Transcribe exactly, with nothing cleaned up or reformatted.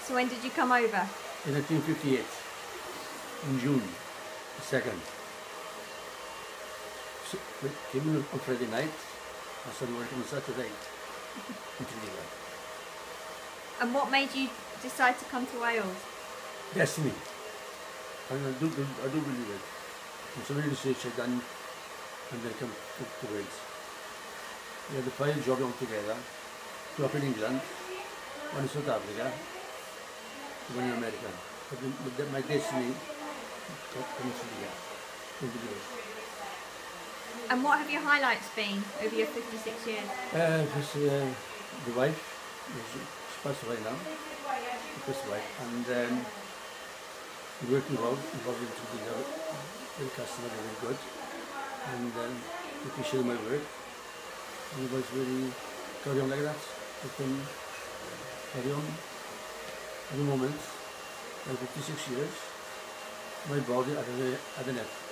So when did you come over? In nineteen fifty-eight, in June the second. So, we came in on Friday night, I started working on Saturday in Tredegar. And what made you decide to come to Wales? Destiny. And I do, I do believe it. And so many research I've done, and then come to, to Wales. We had a five jobs all together, two up in England, one in South Africa, one in America. But the, my destiny comes to the And what have your highlights been over your fifty-six years? Uh, just, uh, the wife, she's passed away now, the first wife, and um, the work involved, involved in the, the customer, very good, and um, appreciate my work, and it was really carry on like that. I can carry on at the moment, like fifty-six years, my body at the, at the net.